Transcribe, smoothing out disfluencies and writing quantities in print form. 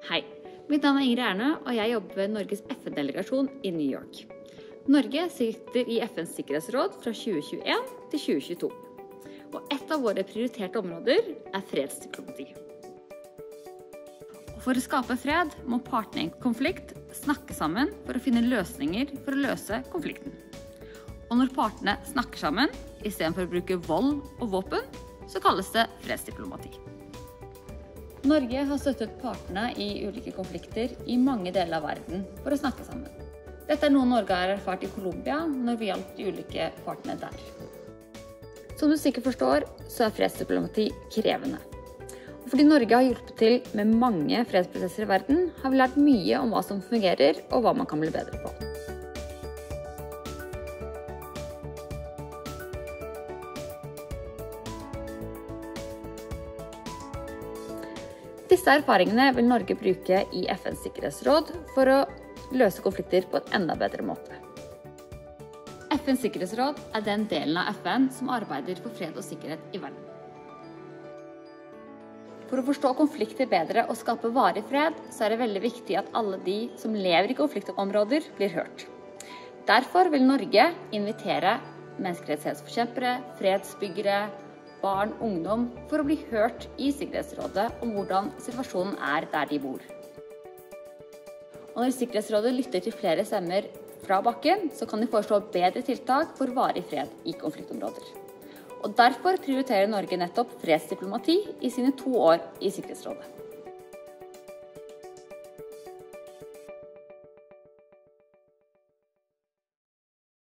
Hei, mitt navn Ingrid Erne, og jeg jobber ved Norges FN-delegasjon i New York. Norge sitter i FNs sikkerhetsråd fra 2021 til 2022. Og et av våre prioriterte områder er fredsdiplomati. For å skape fred må partene i en konflikt snakke sammen for å finne løsninger for å løse konflikten. Og når partene snakker sammen, i stedet for å bruke vold og våpen, så kalles det fredsdiplomati. Norge har støttet partene i ulike konflikter i mange deler av verden for å snakke sammen. Dette er noe Norge har erfart i Colombia når vi hjalp de ulike partene der. Som du sikkert forstår, så er fredsdiplomati krevende. Og fordi Norge har hjulpet til med mange fredsprosesser i verden, har vi lært mye om hva som fungerer og hva man kan bli bedre på. Disse erfaringene vil Norge bruke i FNs sikkerhetsråd for å løse konflikter på en enda bedre måte. FNs sikkerhetsråd er den delen av FN som arbeider for fred og sikkerhet i verden. For å forstå konflikter bedre og skape varig fred, så er det veldig viktig at alle de som lever i konfliktområder blir hørt. Derfor vil Norge invitere menneskerettighetsforkjempere, fredsbyggere, barn, ungdom, for å bli hørt i Sikkerhetsrådet om hvordan situasjonen er der de bor. Og når Sikkerhetsrådet lytter til flere stemmer fra bakken, så kan de foreslå bedre tiltak for varig fred i konfliktområder. Og derfor prioriterer Norge nettopp fredsdiplomati i sine 2 år i Sikkerhetsrådet.